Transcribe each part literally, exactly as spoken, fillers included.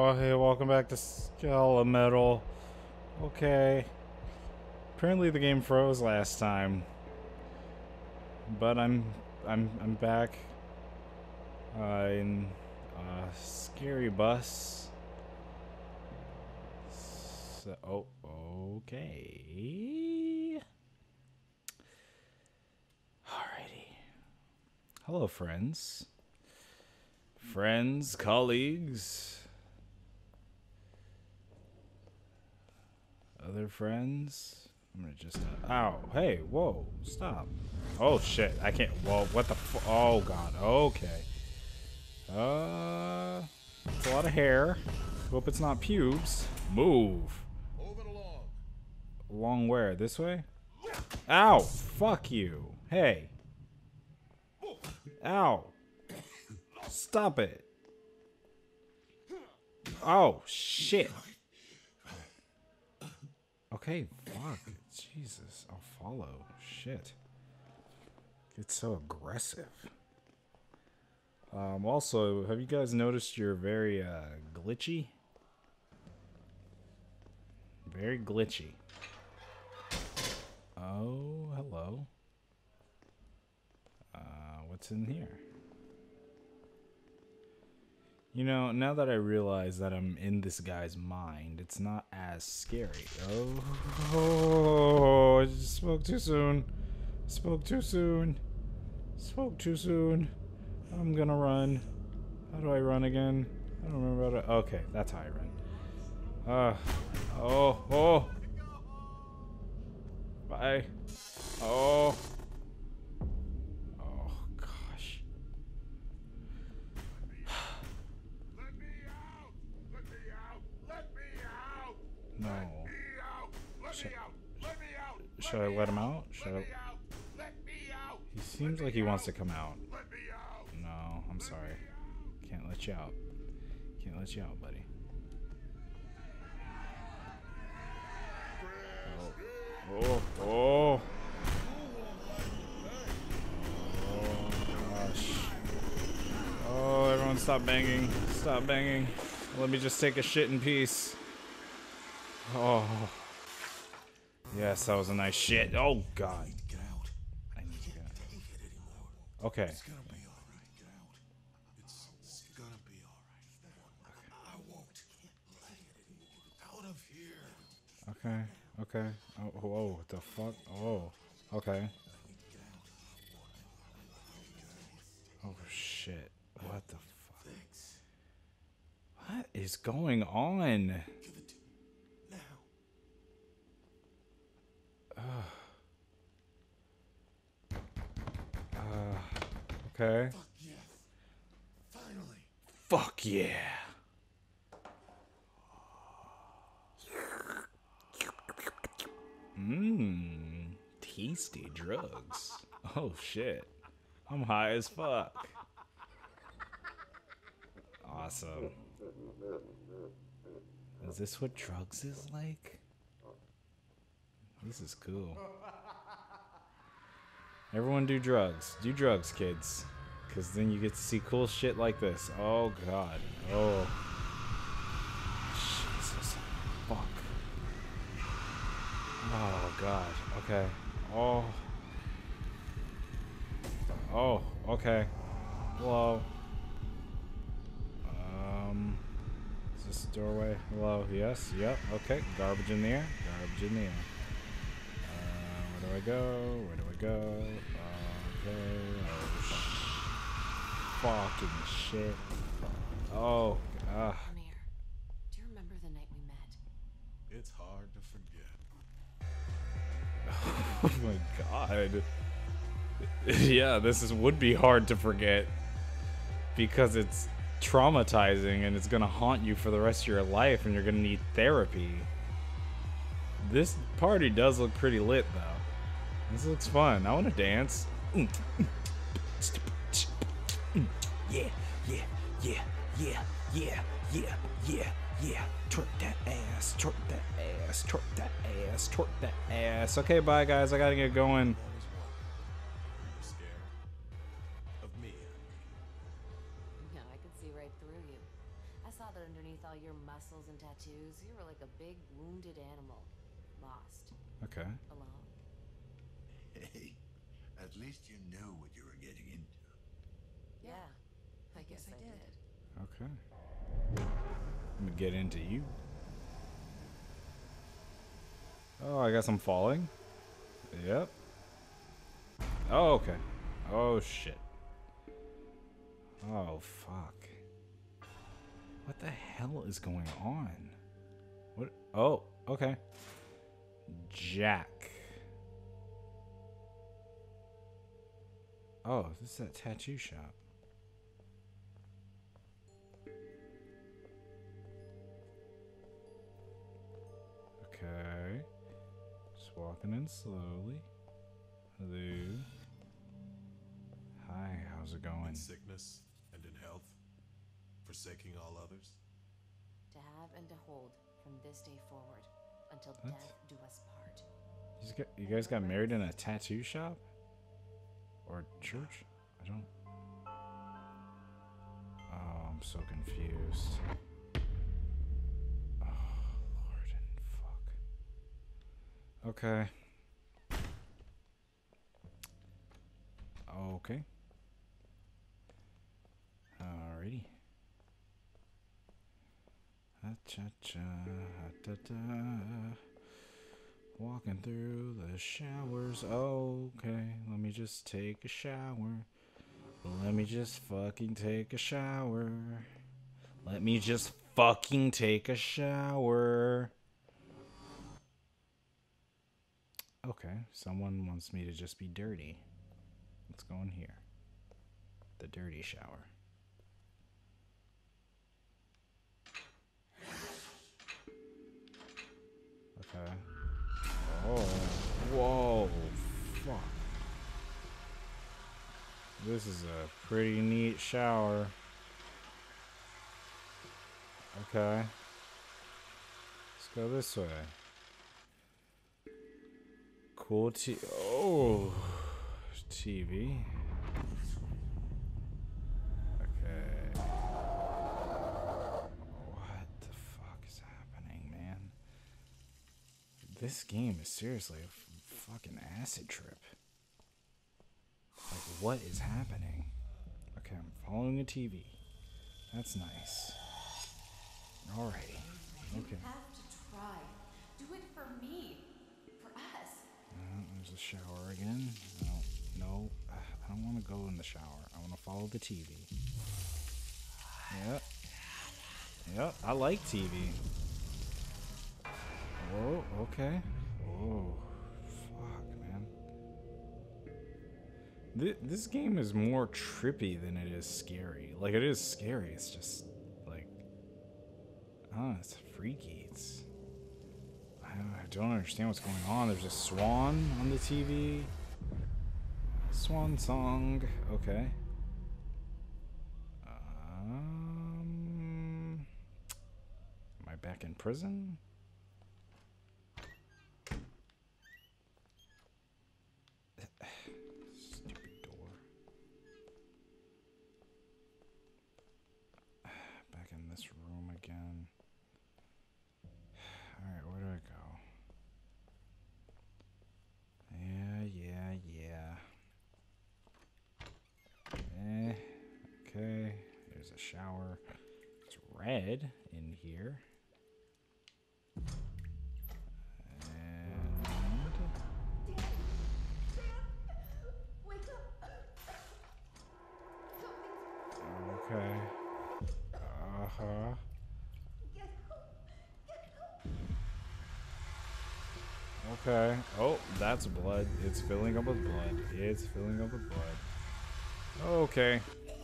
Oh, hey, welcome back to Skelemetal. Okay. Apparently the game froze last time. But I'm I'm I'm back uh, in uh, Scary Bus. So, oh, okay. Alrighty. Hello, friends. Friends, colleagues, other friends. I'm gonna just. Uh, ow! Hey! Whoa! Stop! Oh shit! I can't. Whoa! What the? F oh god! Okay. Uh, it's a lot of hair. Hope it's not pubes. Move. Move it along. Along where? This way? Ow! Fuck you! Hey! Ow! Stop it! Oh shit! Okay, fuck. Jesus, I'll follow. Shit. It's so aggressive. Um, also, have you guys noticed you're very, uh, glitchy? Very glitchy. Oh, hello. Uh, what's in here? You know, now that I realize that I'm in this guy's mind, it's not as scary. Oh, oh, I just spoke too soon. Spoke too soon. Spoke too soon. I'm gonna run. How do I run again? I don't remember how to. Okay, that's how I run. Uh, oh, oh. Bye. Oh. Oh, gosh. Let me out! Let me out! Let me out! No. Let me out! Let Should, me out! Let me out! should I let him out? Should Let I? me out! Let me out! He seems like he wants to come out. Let me out! No, I'm sorry. Can't let you out. Can't let you out, buddy. Oh, oh, oh. Oh, gosh. Oh, everyone stop banging. Stop banging. Let me just take a shit in peace. Oh. Yes, that was a nice shit. Oh, God. Get out. I need to get out. Can't hit anymore. Okay. It's gonna be alright. Get out. It's, it's gonna be alright. I won't let it out of here. Okay. Okay. Oh, whoa. What the fuck? Oh. Okay. Oh, shit. What the fuck? What is going on? Give it to me. Now. Uh, okay. Fuck yes. Finally. Fuck yeah. Mmm. Tasty drugs. Oh shit. I'm high as fuck. Awesome. Is this what drugs is like? This is cool. Everyone do drugs. Do drugs, kids. Because then you get to see cool shit like this. Oh, God. Oh. Jesus. Fuck. Oh, God. Okay. Oh. Oh, okay. Hello. Um. Is this a doorway? Hello. Yes. Yep. Okay. Garbage in the air. Garbage in the air. Uh, where do I go? Where do I go? Okay. Oh, sh fucking shit. Oh, ah. Come here. Do you remember the night we met? It's hard to forget. Oh my god. Yeah, this is would be hard to forget because it's traumatizing and it's gonna haunt you for the rest of your life and you're gonna need therapy. This party does look pretty lit though. This looks fun. I want to dance. Yeah, yeah, yeah, yeah, yeah, yeah, yeah, yeah, yeah. Twerk that ass, twerk that ass, twerk that ass, twerk that ass. Okay, bye guys. I gotta get going. You're scared of me. Yeah, I could see right through you. As saw that underneath all your muscles and tattoos, you were like a big wounded animal. Lost. Okay. Alone. Hey, at least you knew what you were getting into. Yeah. I guess I did. Okay. Let me get into you. Oh, I guess I'm falling. Yep. Oh, okay. Oh, shit. Oh, fuck. What the hell is going on? What? Oh, okay. Jack. Oh, this is that tattoo shop. Okay. Just walking in slowly. Hello. Hi, how's it going? In sickness and in health, forsaking all others. To have and to hold from this day forward until What? death do us part. You guys, got, you guys got married in a tattoo shop? Or church? I don't... Oh, I'm so confused. Oh, Lord and fuck. Okay. Okay. Alrighty. Ha-cha-cha, ha-ta-ta. Walking through the showers. Okay, let me just take a shower. Let me just fucking take a shower. Let me just fucking take a shower. Okay, someone wants me to just be dirty. Let's go in here. The dirty shower. Okay. Oh, whoa, fuck. This is a pretty neat shower. Okay. Let's go this way. Cool T. Oh, T V. Okay. What the fuck is happening, man? This game is seriously a f fucking acid trip. Like, what is happening? Okay, I'm following a T V. That's nice. Alrighty. Okay. You have to try. Do it for me. For us. Uh, there's a shower again. I don't, no, I don't want to go in the shower. I want to follow the T V. Yep. Yep, I like T V. Whoa, okay. Whoa. Fuck, man. Th this game is more trippy than it is scary. Like, it is scary. It's just, like, oh, it's freaky. It's, I don't, I don't understand what's going on. There's a swan on the T V. Swan song. Okay. Um, am I back in prison? Stupid door. Back in this room again. Alright, where do I go? Yeah, yeah, yeah. Eh, okay. There's a shower. It's red in here. And Wake up. okay. Uh-huh. Okay. Oh, that's blood. It's filling up with blood. It's filling up with blood. Okay.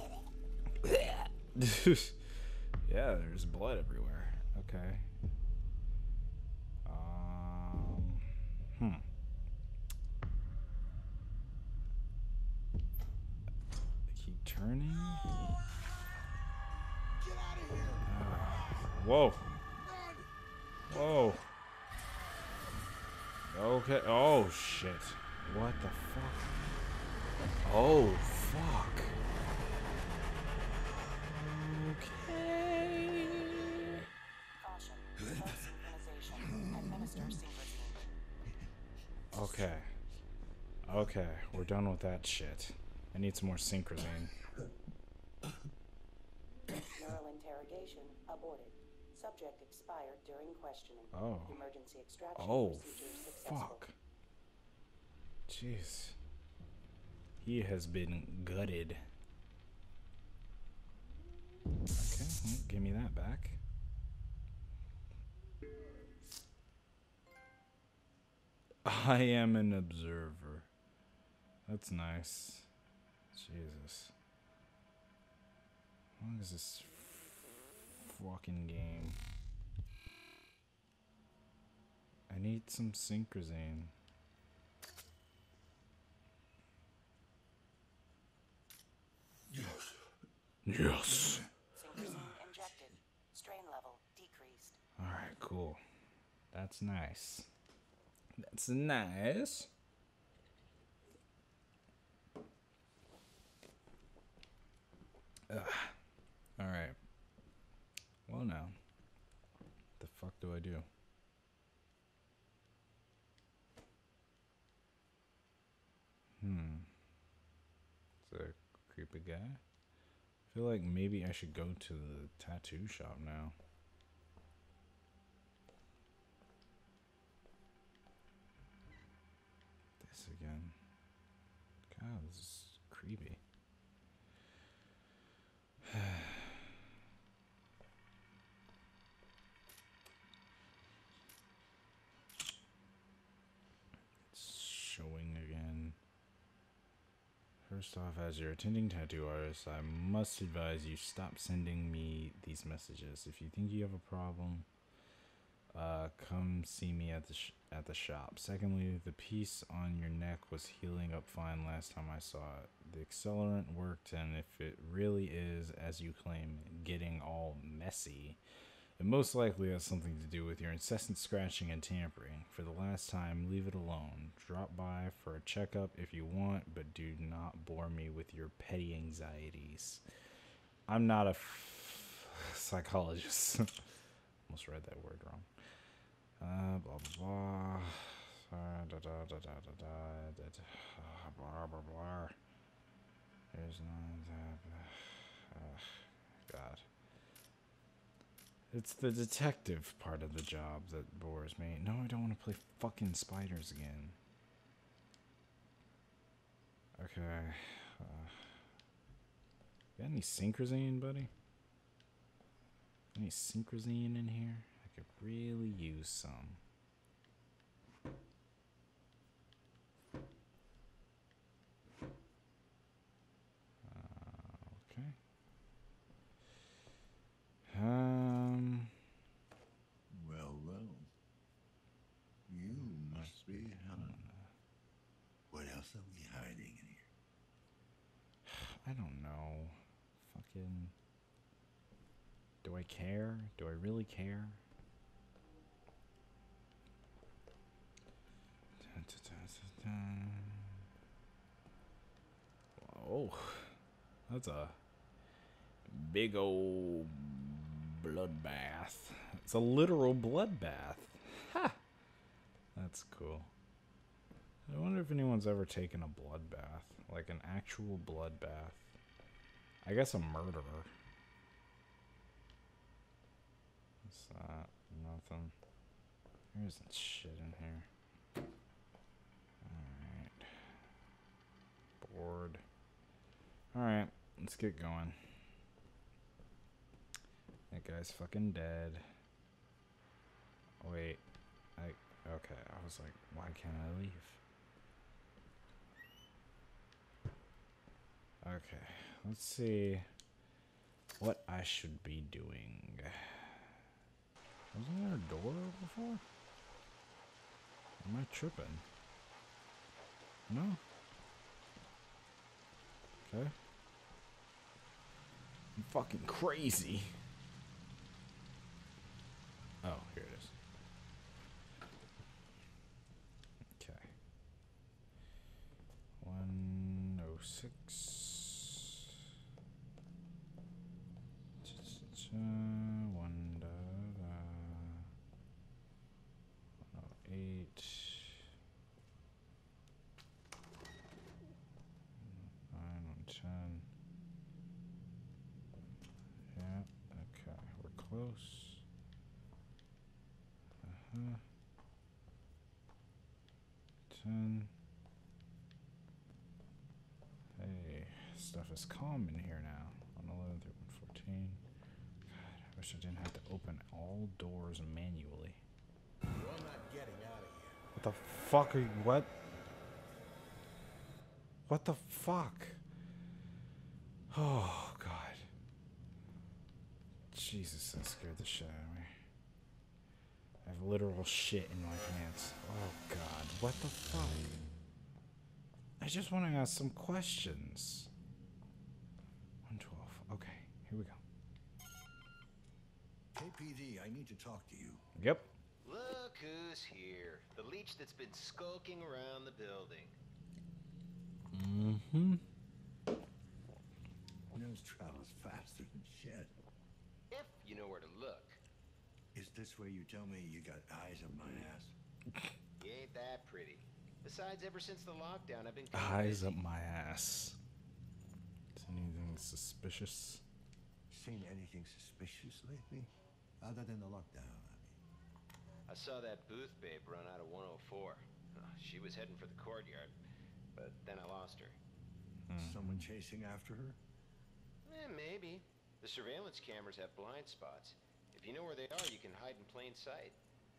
Yeah, there's blood everywhere. Okay. Um. Hmm. They keep turning. Get out of here! Uh, whoa. Whoa. Okay. Oh shit. What the fuck? Oh fuck. Okay. Okay, we're done with that shit. I need some more synchrosine. Neural interrogation aborted. Subject expired during questioning. Oh. Emergency extraction Oh, procedure successful. fuck. Jeez. He has been gutted. Okay, well, give me that back. I am an observer. That's nice. Jesus. How long is this fucking game? I need some synchrosine. Yes. Yes. Synchrosine injected. Strain level decreased. Alright, cool. That's nice. That's nice. Ugh. Alright. Well, now. What the fuck do I do? Hmm. It's a creepy guy. I feel like maybe I should go to the tattoo shop now. This again. God, this is creepy. It's showing again. First off, as your attending tattoo artist, I must advise you stop sending me these messages. If you think you have a problem, uh, come see me at the sh at the shop. Secondly, the piece on your neck was healing up fine last time I saw it. The accelerant worked, and if it really is, as you claim, getting all messy, it most likely has something to do with your incessant scratching and tampering. For the last time, leave it alone. Drop by for a checkup if you want, but do not bore me with your petty anxieties. I'm not a f psychologist. Almost read that word wrong. Uh, blah, blah, blah. Uh, da, da, da, da, da, da, da, da, uh, blah, blah, blah. There's none that. Uh, God. It's the detective part of the job that bores me. No, I don't want to play fucking spiders again. Okay. Uh, got any synchrosine, buddy? Any synchrosine in here? I could really use some. Uh, okay. Um. Well, well. You must be Helena. What else are we hiding in here? I don't know. Fucking. Do I care? Do I really care? Dun, dun, dun, dun, dun. Oh, that's a big old bloodbath. It's a literal bloodbath. Ha! That's cool. I wonder if anyone's ever taken a bloodbath, like an actual bloodbath. I guess a murderer. What's that? Nothing. There isn't shit in here. Alright. Bored. Alright, let's get going. That guy's fucking dead. Wait. I okay, I was like, why can't I leave? Okay, let's see what I should be doing. Wasn't there a door before? Am I tripping? No? Okay. I'm fucking crazy. Oh, here it is. Okay. one oh six. One da da. one oh eight. close. Uh-huh. ten. Hey, stuff is calm in here now. On eleven through one fourteen. God, I wish I didn't have to open all doors manually. You're not getting out of here. What the fuck are you, what? What the fuck? Oh, God. Jesus, that scared the shit out of me. I have literal shit in my pants. Oh, God. What the fuck? I just want to ask some questions. one twelve. Okay, here we go. K P D, I need to talk to you. Yep. Look who's here. The leech that's been skulking around the building. Mm-hmm. Nose travels faster than shit. If you know where to look. Is this where you tell me you got eyes on my ass? You ain't that pretty. Besides, ever since the lockdown, I've been Eyes up my ass. Is anything suspicious? Seen anything suspicious lately? Other than the lockdown, I mean. I saw that booth babe run out of one oh four. Uh, she was heading for the courtyard, but then I lost her. Someone chasing after her? Eh, maybe. The surveillance cameras have blind spots. If you know where they are, you can hide in plain sight.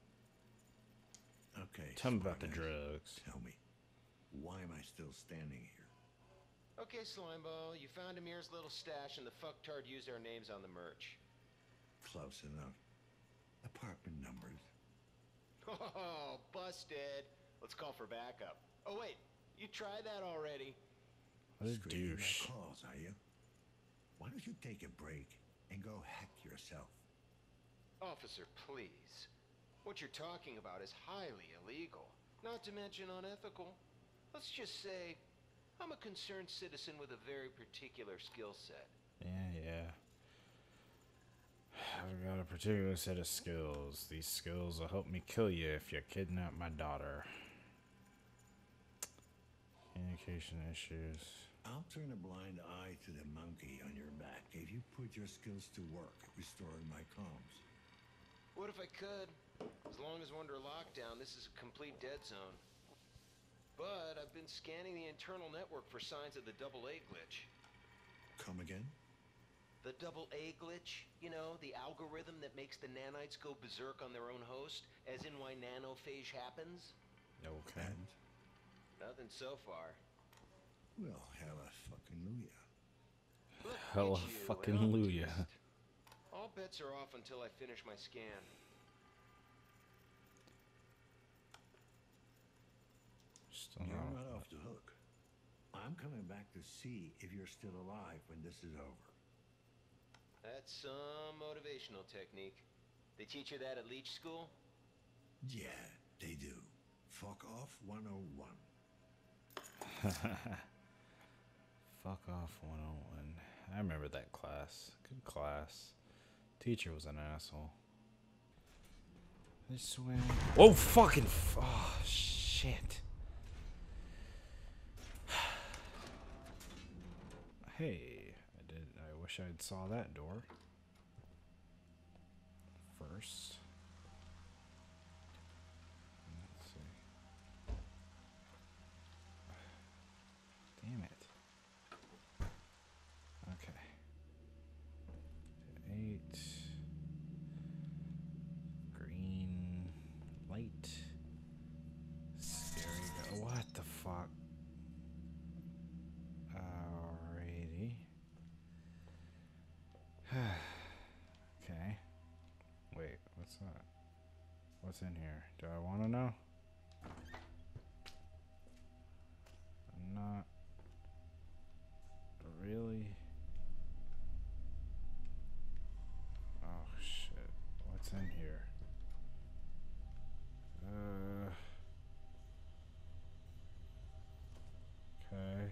Okay. Tell me about the smartass. drugs. Tell me, why am I still standing here? Okay, Slimeball, you found Amir's little stash and the fucktard used our names on the merch. Close enough. Apartment numbers. Oh, busted. Let's call for backup. Oh, wait. You tried that already. What a Screening my douche. calls, are you? Why don't you take a break and go hack yourself? Officer, please. What you're talking about is highly illegal, not to mention unethical. Let's just say I'm a concerned citizen with a very particular skill set. Yeah, yeah. I've got a particular set of skills. These skills will help me kill you if you kidnap my daughter. Communication issues. I'll turn a blind eye to the monkey on your back if you put your skills to work restoring my comms. What if I could? As long as we're under lockdown, this is a complete dead zone. But I've been scanning the internal network for signs of the double A glitch. Come again? The double A glitch, you know, the algorithm that makes the nanites go berserk on their own host, as in why nanophage happens? Okay. And? Nothing so far. Well, hella fucking Luya. Look, Hella it's you, fucking an Luya. optimist. All bets are off until I finish my scan. Still You're not. not off the hook. I'm coming back to see if you're still alive when this is over. That's some motivational technique. They teach you that at Leech School? Yeah, they do. Fuck off one oh one. Fuck off one oh one. I remember that class. Good class. Teacher was an asshole. This way. Oh, fucking. F- oh, shit. Hey, I did. I wish I'd saw that door first. Let's see. Damn it. Okay. Eight. Green light. Scary. Go- What the fuck? Alrighty. Okay. Wait, what's that? What's in here? Do I want to know? I'm not really. Oh shit. What's in here? Uh. Okay.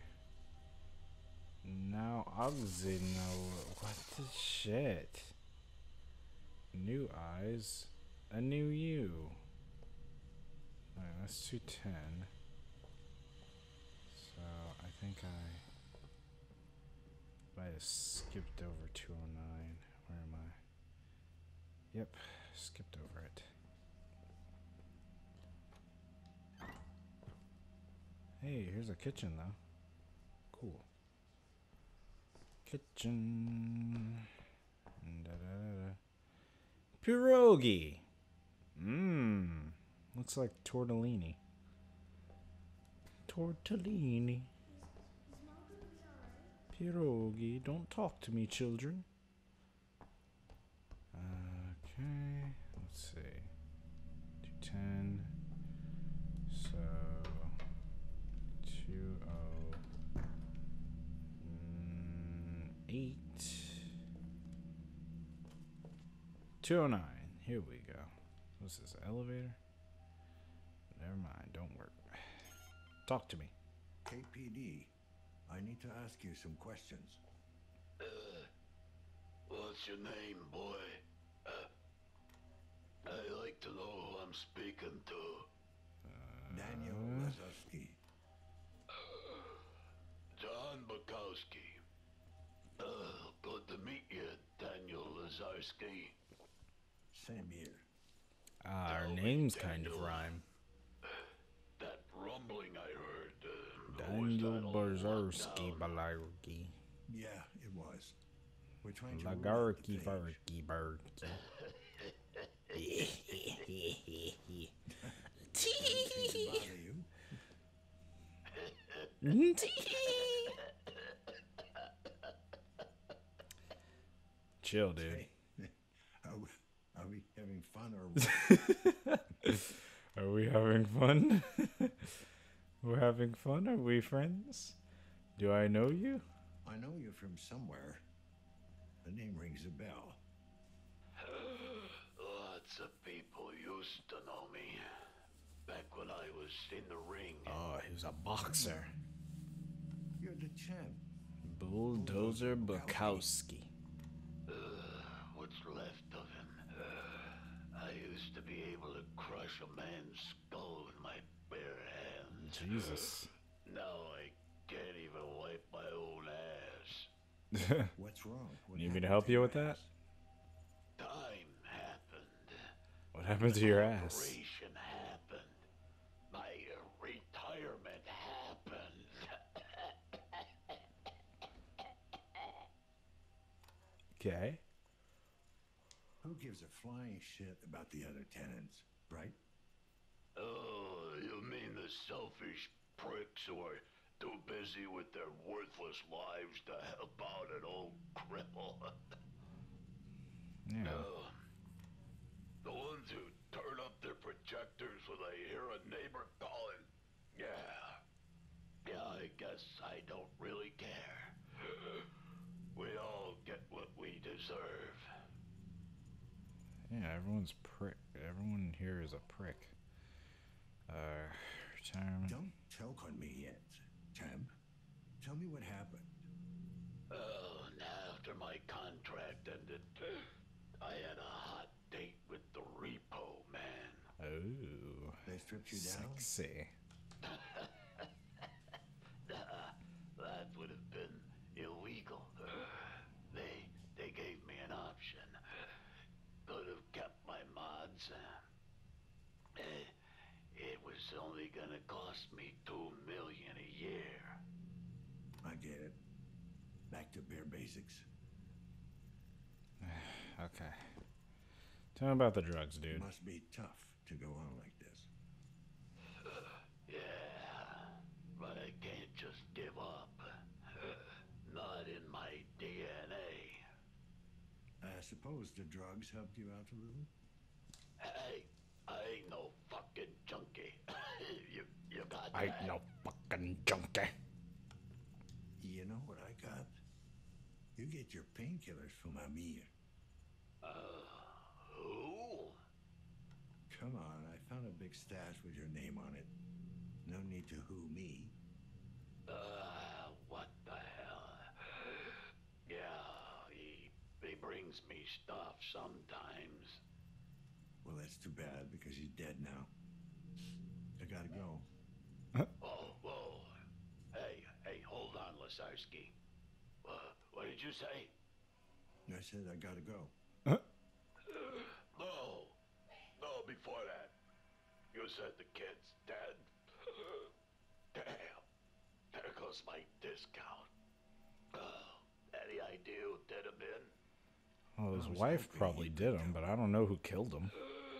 Now obviously no. What the shit? New eyes, a new you. Alright, that's two ten. So I think I might have skipped over two oh nine. Where am I? Yep, skipped over it. Hey, here's a kitchen though. Cool. Kitchen. Da, da, da, da. Pierogi. Mmm. Looks like tortellini. Tortellini. Pierogi. Don't talk to me, children. Okay. Let's see. two ten. So. two oh eight. two oh nine. Here we go. What's this? Elevator? Never mind. Don't work. Talk to me. K P D, I need to ask you some questions. Uh, what's your name, boy? Uh, I like to know who I'm speaking to. Daniel Lazarski. John Bukowski. Uh, good to meet you, Daniel Lazarski. Same here. Ah, our Tell me, names kind of Daniel. rhyme. That rumbling I heard. Uh, who was Daniel that on Barzarski lockdown? Balarki. Yeah, it was. We're trying to Lagarki root out the Farki things. Barki. Anything to bother you? Chill, dude. Hey, are we, are we having fun or what? Are we having fun? We're having fun? Are we friends? Do I know you? I know you from somewhere. The name rings a bell. Lots of people used to know me. Back when I was in the ring. Oh, he was a boxer. You're the champ. Bulldozer Bukowski. Uh, what's left of him? Uh, I used to be able to crush a man's skull with my bare hands. Jesus. Now I can't even wipe my own ass. What's wrong? What Need me happened to help you your with that? ass? Time happened. What happened to your ass? Operation happened. My uh, retirement happened. Okay. Who gives a flying shit about the other tenants, right? Oh, you mean the selfish pricks who are too busy with their worthless lives to help out an old cripple? Yeah. No. The ones who turn up their projectors when they hear a neighbor calling. Yeah. Yeah, I guess I don't really care. We all get what we deserve. Yeah, everyone's prick. Everyone here is a prick. Uh, retirement. Don't choke on me yet, champ. Tell me what happened. Oh, and after my contract ended, I had a hot date with the repo man. Oh, They stripped you down? sexy. That would have been illegal. They they gave me an option. Could have kept my mods. Uh, It was only gonna cost me two million a year. I get it. Back to bare basics. Okay. Tell me about the drugs, It dude. must be tough to go on like this. Yeah, but I can't just give up. Not in my D N A. I suppose the drugs helped you out a little? Hey, I ain't no fucking junkie. you, you got I that? ain't no fucking junkie. You know what I got? You get your painkillers from Amir. Uh, who? Come on, I found a big stash with your name on it. No need to who me. Uh, what the hell? Yeah, he, he brings me stuff sometimes. Well, that's too bad because he's dead now. I gotta go. Oh, whoa. Hey, hey, hold on, Lazarski. Uh, what did you say? I said I gotta go. before that, you said the kid's dead. Damn. There goes my discount. Oh, any idea who did him in? Well, his I was wife hoping probably you did could him, tell but I don't know who killed him.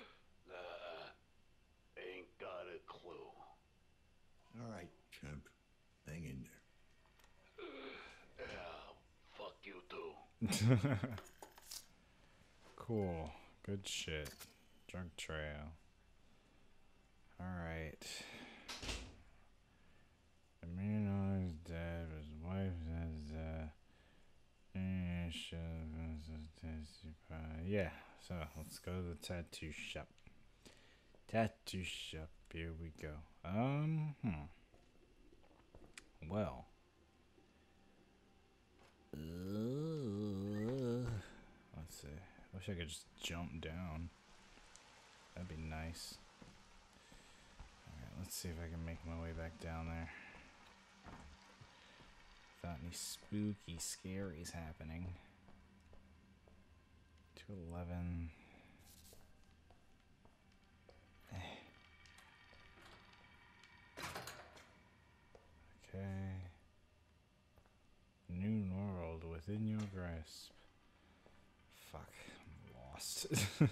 Nah, ain't got a clue. All right, chimp. Hang in there. Yeah, fuck you too. Cool. Good shit. Drug trail. Alright. Amino is dead. His wife is dead. Yeah, so let's go to the tattoo shop. Tattoo shop. Here we go. Um, hmm. Well. Uh, let's see. Wish I could just jump down. That'd be nice. Alright, let's see if I can make my way back down there. Without any spooky scaries happening. two eleven. Eh. Okay. New world within your grasp. Fuck, I'm lost.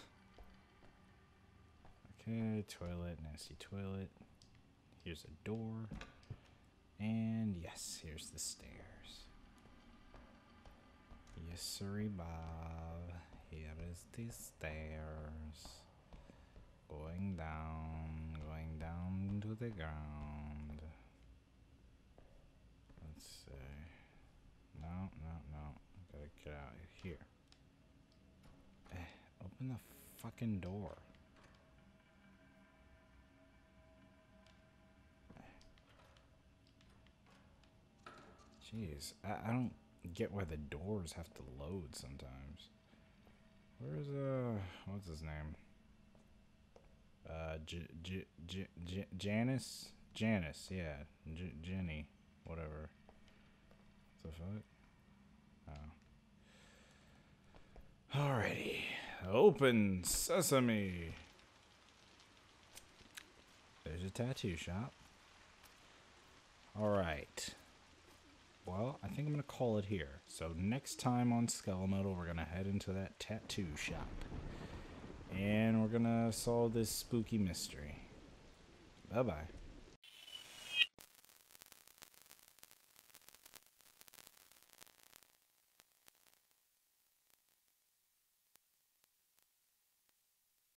Okay, toilet, nasty toilet. Here's a door. And yes, here's the stairs. Yes, sirree, Bob. Here is the stairs. Going down, going down to the ground. Let's see. No, no, no. Gotta get out of here. Eh, open the fucking door. Jeez, I, I don't get why the doors have to load sometimes. Where's, uh, what's his name? Uh, J J J J Janice? Janice, yeah. J Jenny, whatever. What the fuck? Oh. Alrighty. Open sesame. There's a tattoo shop. Alright. Well, I think I'm going to call it here. So next time on Skelemetal, we're going to head into that tattoo shop. And we're going to solve this spooky mystery. Bye-bye.